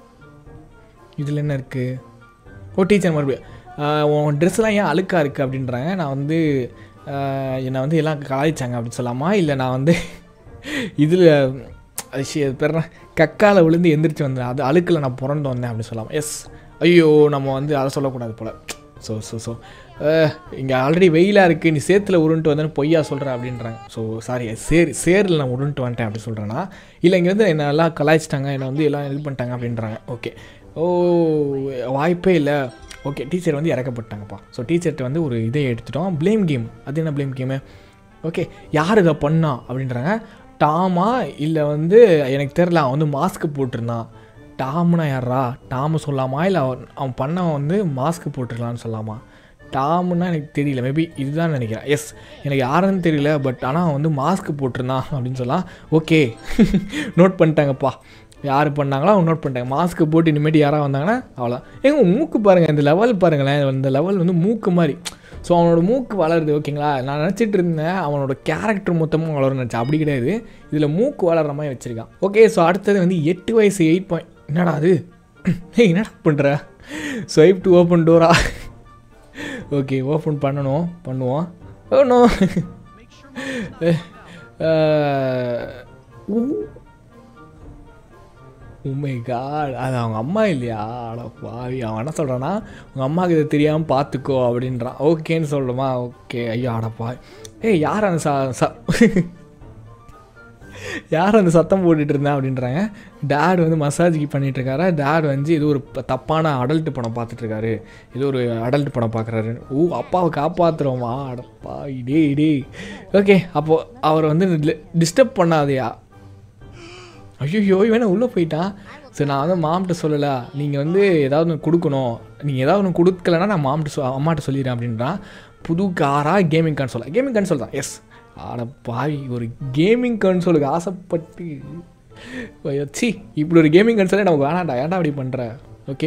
இதில் என்ன இருக்குது? ஓ டீச்சர் மறுபடியும் உன் ட்ரெஸ்லாம் ஏன் அழுக்காக இருக்குது அப்படின்றாங்க. நான் வந்து என்னை வந்து எல்லாம் கலாய்ச்சாங்க அப்படின்னு சொல்லாமா, இல்லை நான் வந்து இதில் அது பேர் கக்கால் விழுந்து எந்திரிச்சு வந்தேன், அது அழுக்கில் நான் புரண்டு வந்தேன் அப்படின்னு சொல்லலாம். எஸ் ஐயோ நம்ம வந்து அதை சொல்லக்கூடாது போல். ஸோ ஸோ ஸோ இங்கே ஆல்ரெடி வெயிலாக இருக்குது, நீ சேத்துல உருண்டு வந்தேன்னு பொய்யா சொல்கிறேன் அப்படின்றாங்க. ஸோ சாரி சேர் சேரில் நான் உருண்டு வந்துட்டேன் அப்படி சொல்கிறேன்னா, இல்லை இங்கே வந்து என்னை எல்லாம் கலாய்ச்சிட்டாங்க, என்னை வந்து எல்லாம் இது பண்ணிட்டாங்க அப்படின்றாங்க. ஓகே ஓ வாய்ப்பே இல்லை. ஓகே டீச்சர் வந்து இறக்கப்பட்டாங்கப்பா. ஸோ டீச்சர்கிட்ட வந்து ஒரு இதை எடுத்துட்டோம். Blame game. அது என்ன ப்ளேம் கேமு? ஓகே யார் இதை பண்ணா அப்படின்றாங்க. டாமா இல்லை வந்து எனக்கு தெரில, அவன் வந்து மாஸ்க்கு போட்டிருந்தான். டாம்னா யாரா? டாமு சொல்லாமா, இல்லை அவன் அவன் பண்ணவன் வந்து மாஸ்க்கு போட்டிருக்கலான்னு சொல்லாமா? டாம்னா எனக்கு தெரியல, மேபி இதுதான் நினைக்கிறேன். எஸ் எனக்கு யாருன்னு தெரியல, பட் ஆனால் அவன் வந்து மாஸ்க்கு போட்டிருந்தான் அப்படின்னு சொல்லலாம். ஓகே நோட் பண்ணிட்டாங்கப்பா, யார் பண்ணாங்களோ அவங்க நோட் பண்ணிட்டாங்க. மாஸ்க்கு போட்டு இனிமேட்டு யாராக வந்தாங்கன்னா அவ்வளோ. எங்க மூக்கு பாருங்கள், இந்த லெவல் பாருங்களேன், இந்த லெவல் வந்து மூக்கு மாதிரி. ஸோ அவனோட மூக்கு வளருது. ஓகேங்களா, நான் நினச்சிட்டு இருந்தேன் அவனோட கேரக்டர் மொத்தமும் வளரும்னு நினச்சேன். அப்படி கிடையாது, இதில் மூக்கு வளர்கிற மாதிரி வச்சுருக்கான். ஓகே ஸோ அடுத்தது வந்து எட்டு வயசு எயிட் பாயிண்ட் என்னடா அது என்னடா பண்ணுற? ஸ்வைப் டு ஓப்பன் டோரா? ஓகே ஓப்பன் பண்ணணும், பண்ணுவோம். ஓ உண்மை காட், அது அவங்க அம்மா இல்லையா? அட பாவி, அவன் என்ன சொல்கிறான்னா உங்கள் அம்மாவுக்கு இதை தெரியாமல் பார்த்துக்கோ அப்படின்றான். ஓகேன்னு சொல்லுமா? ஓகே ஐயோ அடப்பா. ஏய் யார் அந்த ச ச யார் அந்த சத்தம் போட்டுட்டு இருந்தா அப்படின்றாங்க. டேட் வந்து மசாஜுக்கு பண்ணிகிட்ருக்காரா. டேட் வந்து ஏதோ ஒரு தப்பான அடல்ட்டு படம் பார்த்துட்ருக்காரு, ஏதோ ஒரு அடல்ட் படம் பார்க்குறாரு. ஓ அப்பாவை காப்பாற்றுறோமா? அடப்பா இடே இடே. ஓகே அப்போது அவர் வந்து டிஸ்டர்ப் பண்ணாதையா? ஐயோ இவனை உள்ளே போயிட்டான். சரி நான் வந்து மாம்கிட்ட சொல்லலை, நீங்கள் வந்து ஏதாவது ஒன்று கொடுக்கணும், நீங்கள் ஏதாவது ஒன்று கொடுக்கலன்னா நான் மாம்கிட்ட சொ அம்மாட்ட சொல்லிடுறேன் அப்படின்றான். புது காரா கேமிங் கன்சோல்? கேமிங் கன்சோல் தான். எஸ் ஆட பாய், ஒரு கேமிங் கன்சோலுக்கு ஆசைப்பட்டு சி இப்படி ஒரு கேமிங் கன்சோலே நமக்கு வேணாண்டா, ஏன்டா அப்படி பண்ணுற? ஓகே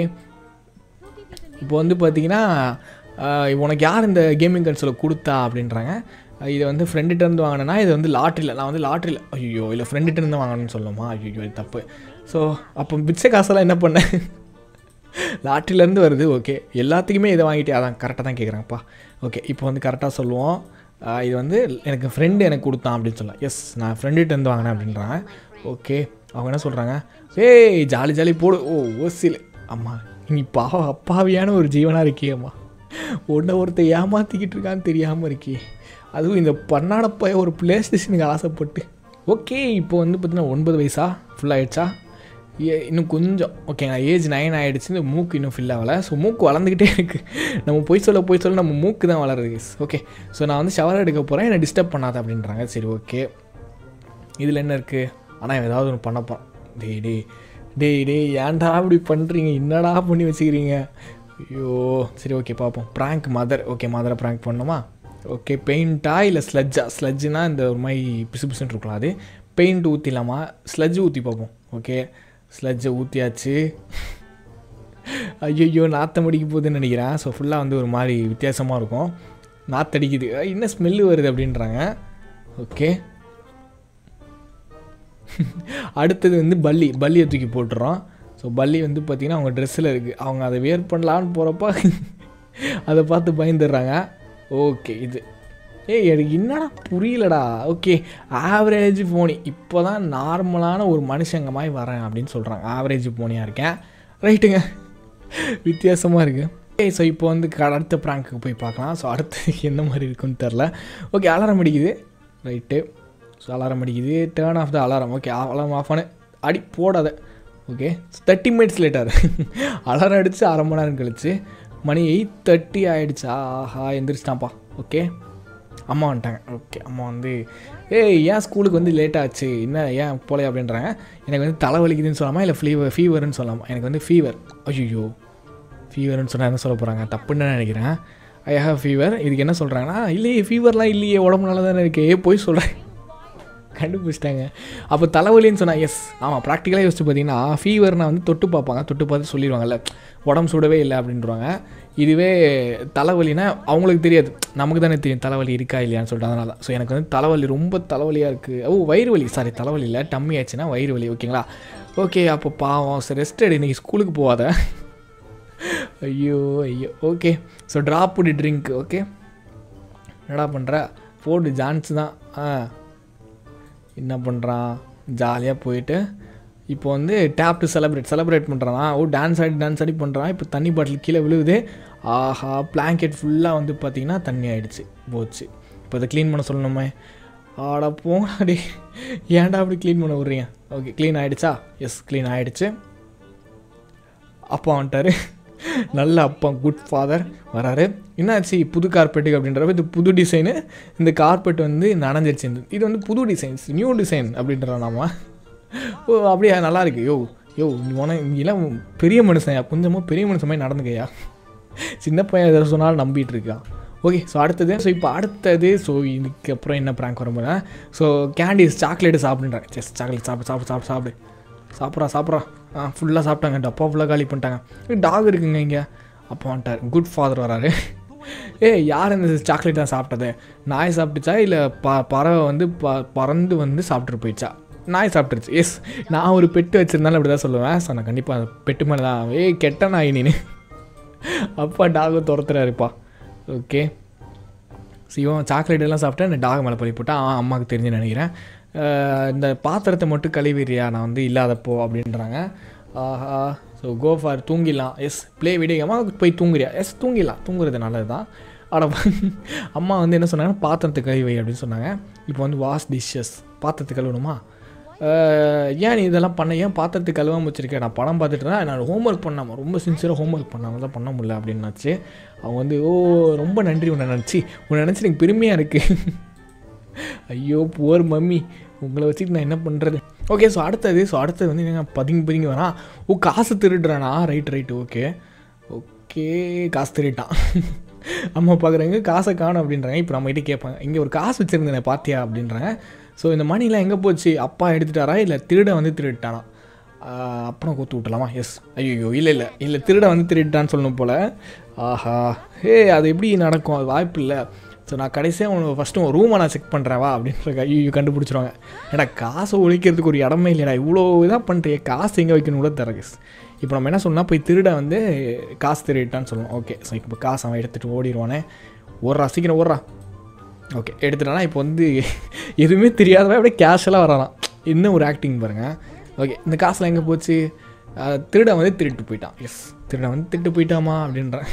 இப்போ வந்து பார்த்தீங்கன்னா உனக்கு யார் இந்த கேமிங் கன்சோலை கொடுத்தா அப்படின்றாங்க. இதை வந்து ஃப்ரெண்டுகிட்டேருந்து வாங்கினேன்னா இது வந்து லாட்ரியில் நான் வந்து லாட்ரியில் ஐயோ இல்லை ஃப்ரெண்டுகிட்டேருந்து வாங்கணும்னு சொல்லணுமா ஐயோ இது தப்பு. ஸோ அப்போ மிச்ச காசெல்லாம் என்ன பண்ணேன் லாட்ரிலேருந்து வருது. ஓகே எல்லாத்துக்குமே இதை வாங்கிட்டு அதான் கரெக்டாக தான் கேட்குறாங்கப்பா. ஓகே இப்போ வந்து கரெக்டாக சொல்லுவோம். இது வந்து எனக்கு ஃப்ரெண்டு எனக்கு கொடுத்தான் அப்படின்னு சொல்லலாம். எஸ் நான் ஃப்ரெண்டுகிட்டேருந்து வாங்கினேன் அப்படின்றாங்க. ஓகே அவங்க என்ன சொல்கிறாங்க, ஏய் ஜாலி ஜாலி போடு. ஓ ஓசில் அம்மா நீ பாவ அப்பாவியான ஒரு ஜீவனாக இருக்கியம்மா, ஒன்றை ஒருத்தர் ஏமாற்றிக்கிட்டு இருக்கான்னு தெரியாமல் இருக்கே, அதுவும் இந்த பன்னாடப்பாய ஒரு பிளே ஸ்டேஷனுக்கு ஆசைப்பட்டு. ஓகே இப்போ வந்து பார்த்தீங்கன்னா ஒன்பது வயசா ஃபுல்லாகிடுச்சா, ஏ இன்னும் கொஞ்சம் ஓகேங்க ஏஜ் நைன் ஆகிடுச்சு. இந்த மூக்கு இன்னும் ஃபில் ஆகலை. ஸோ மூக்கு வளர்ந்துக்கிட்டே இருக்குது. நம்ம போய் சொல்ல போய் சொல்ல நம்ம மூக்கு தான் வளருது. ஓகே ஸோ நான் வந்து ஷவர் எடுக்க போகிறேன், என்னை டிஸ்டர்ப் பண்ணாத அப்படின்றாங்க. சரி ஓகே இதில் என்ன இருக்குது, ஆனால் ஏதாவது ஒன்று பண்ணப்போம். டேய் டே டேய் டே ஏன்டா அப்படி பண்ணுறீங்க, என்னடா பண்ணி வச்சுக்கிறீங்க, ஐயோ. சரி ஓகே பார்ப்போம். Prank mother. ஓகே மதரை ப்ராங்க் பண்ணணுமா. ஓகே பெயிண்ட்டா இல்லை ஸ்லட்ஜா, ஸ்லட்ஜுனா இந்த ஒரு மாதிரி பிசு பிசுன்னு இருக்கலாம், அது பெயிண்ட் ஊற்றிடலாமா, ஸ்லட்ஜு ஊற்றி பார்ப்போம். ஓகே ஸ்லட்ஜை ஊற்றியாச்சு. ஐயோ நாற்றமடிக்க போகுதுன்னு நினைக்கிறேன். ஸோ ஃபுல்லாக வந்து ஒரு மாதிரி வித்தியாசமாக இருக்கும், நாற்றடிக்குது, என்ன ஸ்மெல்லு வருது அப்படின்றாங்க. ஓகே அடுத்தது வந்து பல்லி, பல்லியை தூக்கி போட்டுறோம். ஸோ பல்லி வந்து பார்த்திங்கன்னா அவங்க ட்ரெஸ்ஸில் இருக்குது, அவங்க அதை வேர் பண்ணலான்னு போகிறப்ப அதை பார்த்து பயந்துடுறாங்க. ஓகே இது ஏய் எனக்கு என்னடா புரியலடா. ஓகே ஆவரேஜ் போனி, இப்போ தான் நார்மலான ஒரு மனுஷங்க மாதிரி வரேன் அப்படின்னு சொல்கிறாங்க. ஆவரேஜ் போனியாக இருக்கேன், ரைட்டுங்க, வித்தியாசமாக இருக்குது. ஓகே ஸோ இப்போ வந்து அடுத்த ப்ராங்க்கு போய் பார்க்கலாம். ஸோ அடுத்து என்ன மாதிரி இருக்குன்னு தெரில. ஓகே அலாரம் அடிக்குது, ரைட்டு. ஸோ அலாரம் அடிக்குது, turn off the alarm. Okay alarm off ஆனு அடி போடாத. Okay thirty minutes later alarm அடித்து அரை மணி நேரம் கழிச்சு மணி எயிட் தேர்ட்டி ஆகிடுச்சா. ஆஹா எந்திரிச்சிட்டான்ப்பா. ஓகே அம்மா வந்துட்டாங்க. ஓகே அம்மா வந்து ஏய் ஏன் ஸ்கூலுக்கு வந்து லேட் ஆச்சு, என்ன ஏன் போலே அப்படின்றாங்க. எனக்கு வந்து தலைவலிக்குதுன்னு சொல்லாமா இல்லை ஃபீவர் ஃபீவர்னு சொல்லலாமா. எனக்கு வந்து ஃபீவர். ஐயோ ஃபீவர்னு சொன்னால் என்ன சொல்ல போகிறாங்க, தப்புன்னு நினைக்கிறேன். I have fever. இதுக்கு என்ன சொல்கிறாங்கன்னா, இல்லையே ஃபீவர்லாம் இல்லையே உடம்பு நல்லா தானே இருக்கே, போய் சொல்கிறேன். கண்டுபிடிச்சிட்டாங்க. அப்போ தலைவலின்னு சொன்னால் எஸ் ஆமாம் ப்ராக்டிக்கலாக யோசிச்சு பார்த்தீங்கன்னா ஃபீவர்னால் வந்து தொட்டு பார்ப்பாங்க, தொட்டு பார்த்து சொல்லிடுவாங்கல்ல உடம்பு சுடவே இல்லை அப்படின்றாங்க. இதுவே தலைவலினா அவங்களுக்கு தெரியாது, நமக்கு தானே தெரியும் தலைவலி இருக்கா இல்லையான்னு சொல்லிட்டு. அதனால தான். ஸோ எனக்கு வந்து தலைவலி ரொம்ப தலைவலியாக இருக்குது. ஓ வயிறு வலி, சாரி தலைவலி இல்லை டம்மி ஆச்சுன்னா வயிறு வலி. ஓகேங்களா. ஓகே அப்போ பாவம் சரி ரெஸ்ட் எடு, இன்றைக்கி ஸ்கூலுக்கு போகாத. ஐயோ ஐயோ. Okay so drop the drink. Okay என்னடா பண்ணுற, போடு ஜான்ஸ் தான். ஆ என்ன பண்ணுறான், ஜாலியாக போயிட்டு இப்போ வந்து டேப் டு செலிப்ரேட் செலிப்ரேட் பண்ணுறான். ஓ டான்ஸ் ஆடி டான்ஸ் ஆடி பண்ணுறான். இப்போ தண்ணி பாட்டில் கீழே விழுவுது. ஆஹா பிளாங்கெட் ஃபுல்லாக வந்து பார்த்திங்கன்னா தண்ணி ஆகிடுச்சு, போச்சு. இப்போ அதை க்ளீன் பண்ண சொல்லணுமே. ஆடா போங்கடி, ஏன்டா அப்படி க்ளீன் பண்ண விட்றீங்க. ஓகே க்ளீன் ஆகிடுச்சா, எஸ் க்ளீன் ஆகிடுச்சு. அப்பா வந்துட்டார், நல்ல அப்பா, குட் ஃபாதர் வராரு. என்னாச்சு புது கார்பெட்டுக்கு அப்படின்றப்ப இது புது டிசைனு, இந்த கார்பெட் வந்து நனைஞ்சிருச்சு, இது வந்து புது டிசைன்ஸ் நியூ டிசைன் அப்படின்ற நாம. ஓ அப்படியே நல்லா இருக்கு. யோ யோ உன இங்கெல்லாம் பெரிய மனுஷன், கொஞ்சமாக பெரிய மனுஷன் மாதிரி நடந்துக்கையா, சின்ன பையன் எதாவது சொன்னாலும் நம்பிட்டு இருக்கான். ஓகே ஸோ அடுத்தது ஸோ இப்போ அடுத்தது ஸோ இதுக்கப்புறம் என்ன ப்ராங்க் வரும்போது ஸோ கேண்டீஸ் சாக்லேட்டு சாப்பிடுன்றாங்க. செஸ் சாக்லேட் சாப்பிடு சாப்பிடு சாப்பிடு சாப்பிடு சாப்பிட்றா சாப்பிட்றா. ஆ ஃபுல்லாக சாப்பிட்டாங்க, டப்பா ஃபுல்லாக காலி பண்ணிட்டாங்க. டாக் இருக்குங்க இங்கே. அப்போ வந்துட்டார் குட் ஃபாதர் வராரு. ஏ யார் இந்த சாக்லேட் தான் சாப்பிட்டது, நாய் சாப்பிட்டுச்சா இல்லை ப பறவை வந்து ப பறந்து வந்து சாப்பிட்ட்டு போயிடுச்சா. நாய் சாப்பிட்டுருச்சு. எஸ் நான் ஒரு பெட்டு வச்சுருந்தாலும் அப்படி தான் சொல்லுவேன். ஸோ நான் கண்டிப்பாக பெட்டு மேலே தான். ஏய் கெட்ட நாய் நீனு. அப்பா டாகை துரத்துறாருப்பா. ஓகே ஸோ இவன் சாக்லேட் எல்லாம் சாப்பிட்டா இந்த டாக் மேலே பழி போட்டால் அவன் அம்மாவுக்கு தெரிஞ்சு நினைக்கிறேன். இந்த பாத்திரத்தை மட்டும் கழுவிறியா நான் வந்து இல்லாதப்போ அப்படின்றாங்க. ஆஹா ஸோ கோ ஃபார் தூங்கிடலாம். எஸ் ப்ளே வீடியோ கேமாக போய் தூங்குறியா, எஸ் தூங்கிடலாம், தூங்குறது நல்லது தான். ஆனால் அம்மா வந்து என்ன சொன்னாங்கன்னா பாத்திரத்தை கழுவி அப்படின்னு சொன்னாங்க. இப்போ வந்து வாஷ் டிஷ்ஷஸ், பாத்திரத்தை கழுவணுமா, ஏன் நீ இதெல்லாம் பண்ண, ஏன் பாத்திரத்துக்கு கழுவாமல் வச்சுருக்கேன், நான் படம் பார்த்துட்டு தான் நான் ஹோம் ஒர்க் பண்ணாமல் ரொம்ப சின்சியராக ஹோம் ஒர்க் பண்ணாமல் தான் பண்ண முடியல அப்படின்னாச்சு. அவங்க வந்து ஓ ரொம்ப நன்றி உன்னை நினச்சி உன்னை நினச்சி எனக்கு பெருமையாக இருக்குது. ஐயோ புவர் மம்மி, உங்களை வச்சுட்டு நான் என்ன பண்ணுறது. ஓகே ஸோ அடுத்தது ஸோ அடுத்தது வந்து என்னங்க பதுங்கி பதுங்கி வரான். ஓ காசு திருடுறானா, ரைட் ரைட்டு ஓகே ஓகே காசு திருட்டான். அம்மா பார்க்குறாங்க காசை காணும் அப்படின்றாங்க. இப்போ நம்மகிட்ட கேட்பாங்க இங்கே ஒரு காசு வச்சுருந்தேன் பார்த்தியா அப்படின்றாங்க. ஸோ இந்த மணிலாம் எங்கே போச்சு, அப்பா எடுத்துட்டாரா இல்லை திருட வந்து திருட்டானா, அப்புறம் கொத்து விட்டலாமா. எஸ் ஐயோ இல்லை இல்லை இல்லை திருட வந்து திருட்டான்னு சொல்லணும் போல். ஆஹா ஹே அது எப்படி நடக்கும், அது வாய்ப்பு இல்லை. ஸோ நான் கடைசியாக அவனுக்கு ஃபஸ்ட்டு உன் ரூமை நான் செக் பண்ணுறேன் வா அப்படின்ற ஐயோ கண்டுபிடிச்சிருவாங்க. ஏன்னா காசை ஒழிக்கிறதுக்கு ஒரு இடமே இல்லைடா, இவ்வளோ இதாக பண்ணுறிய, காசு எங்கே வைக்கணும் கூட தரகு. இப்போ நம்ம என்ன சொன்னால் போய் திருட வந்து காசு திருட்டான்னு சொல்லுவோம். ஓகே ஸோ இப்போ காசு அவன் எடுத்துகிட்டு ஓடிடுவானே, ஓடுறா சீக்கிரம் ஓடுறா. ஓகே எடுத்துட்டானா இப்போ வந்து எதுவுமே தெரியாதவன் அப்படியே கேஷுவலாக வரானான். இன்னும் ஒரு ஆக்டிங் பாருங்கள். ஓகே இந்த காசுலாம் எங்கே போச்சு, திருட வந்து திருட்டு போயிட்டான். எஸ் திருட வந்து திருட்டு போயிட்டாமா அப்படின்றேன்.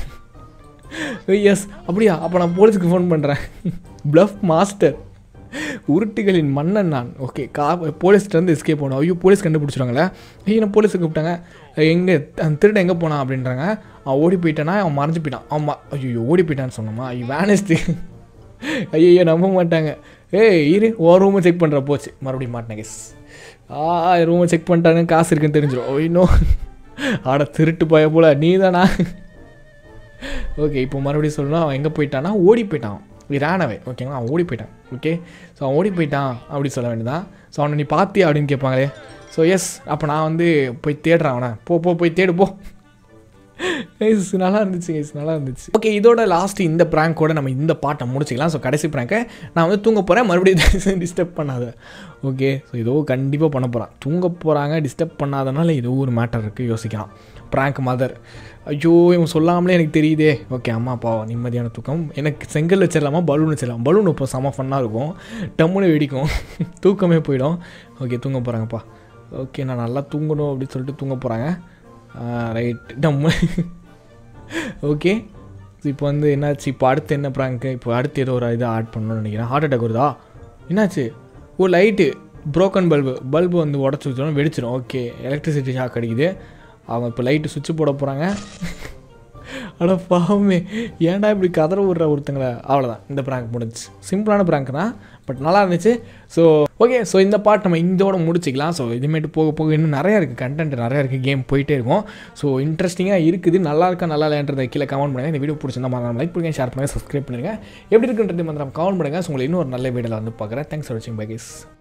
எஸ் அப்படியா, அப்போ நான் போலீஸுக்கு ஃபோன் பண்ணுறேன். ப்ளஃப் மாஸ்டர், உருட்டுகளின் மன்னன் நான். ஓகே கா போலீஸ்கிட்ட வந்து எஸ்கேப் போகணும். ஐயோ போலீஸ் கண்டுபிடிச்சிருவாங்களே, ஐயோ நான் போலீஸுக்கு கூப்பிட்டாங்க. எங்கே அந்த திருட எங்கே போனான் அப்படின்றாங்க. அவன் ஓடி போயிட்டானா, அவன் மறைஞ்சு போயிட்டான். ஆமாம் ஐயோ ஓடி போயிட்டான்னு சொன்னோமா, ஐயோ வேனஸ்ட்டு. ஐயோ நம்ப மாட்டாங்க. ஏய் இரு ஓ ரூமை செக் பண்ணுற போச்சு, மறுபடியும் மாட்டினேன். எஸ் ஆ ரூமை செக் பண்ணிட்டானு காசு இருக்குன்னு தெரிஞ்சிடும். ஓ இன்னும் ஆட திருட்டு போய போல நீ தானா. ஓகே இப்போ மறுபடியும் சொல்லணும், அவன் எங்கே போயிட்டானா, ஓடி போயிட்டான். ரானவே ஓகேங்களா, அவன் ஓடி போயிட்டான். ஓகே ஸோ அவன் ஓடி போயிட்டான் அப்படி சொல்ல வேண்டியதான். ஸோ அவனை நீ பார்த்தியா அப்படின்னு கேட்பாங்களே. ஸோ எஸ் அப்போ நான் வந்து போய் தேடுறேன் அவனை. போ போ போய் தேடு போ. கைஸ் நல்லா இருந்துச்சு கைஸ் நல்லா இருந்துச்சு. ஓகே இதோட லாஸ்ட்டு இந்த ப்ராங்கோட நம்ம இந்த பாட்டை முடிச்சிக்கலாம். ஸோ கடைசி ப்ராங்கை நான் வந்து தூங்க போகிறேன், மறுபடியும் டிஸ்டர்ப் பண்ணாத. ஓகே ஸோ ஏதோ கண்டிப்பாக பண்ண போகிறான், தூங்க போகிறாங்க டிஸ்டர்ப் பண்ணாதனால ஏதோ ஒரு மேட்டர் இருக்குது யோசிக்கலாம். ப்ராங்க் மதர், ஐயோ இவன் சொல்லாமலே எனக்கு தெரியுதே. ஓகே அம்மா அப்பா நிம்மதியான தூக்கம். எனக்கு செங்கல் வச்சிடலாமா பலூன் வச்சிடலாம், பலூன் இப்போ செம்ம ஃபன்னாக இருக்கும், டம்முன்னு வெடிக்கும், தூக்கமே போயிடும். ஓகே தூங்க போகிறாங்கப்பா. ஓகே நான் நல்லா தூங்கணும் அப்படின்னு சொல்லிட்டு தூங்க போகிறாங்க. ரைட் டம்மு. ஓகே இப்போ வந்து என்னாச்சு, இப்போ அடுத்து என்ன ப்ராங்க்கு, இப்போ அடுத்து ஏதோ ஒரு இதை ஆட் பண்ணணும்னு நினைக்கிறேன். ஹார்ட் அட்டாக் வருதா, என்னாச்சு, ஓ லைட்டு ப்ரோக்கன் பல்பு பல்பு வந்து உடச்சி வச்சோன்னா வெடிச்சிடும். ஓகே எலக்ட்ரிசிட்டி ஷாக் அடிக்குது. அவங்க இப்போ லைட்டு சுவிட்சு போட போகிறாங்க. ஆனால் பாவமே ஏன்டா இப்படி கதற விட்ற ஒருத்தங்கள. அவ்வளோதான் இந்த ப்ராங்க் முடிஞ்சிச்சு. சிம்பிளான ப்ராங்க் தான், பட் நல்லா இருந்துச்சு. ஸோ ஓகே ஸோ இந்த பார்ட் நம்ம இதோட முடிச்சிக்கலாம். ஸோ இதுமேட்டு போக போக இன்னும் நிறையா இருக்குது, கண்டென்ட் நிறையா இருக்குது, கேம் போயிட்டே இருக்கும். ஸோ இன்ட்ரெஸ்டிங்காக இருக்குது, நல்லா இருக்கா நல்லா இல்லைன்றதை கீழே கமெண்ட் பண்ணுங்கள். இந்த வீடியோ பிடிச்சிருந்தா மாதிரி லைக் பண்ணுங்கள், ஷேர் பண்ணுங்கள், சப்ஸ்கிரைப் பண்ணுங்கள். எப்படி இருக்குன்றது மாதிரி கமெண்ட் பண்ணுங்கள். ஸோ உங்களை இன்னும் ஒரு நல்ல வீடியோவில் வந்து பார்க்குறேன். தேங்க்ஸ் ஃபார் வாட்சிங் பை கைஸ்.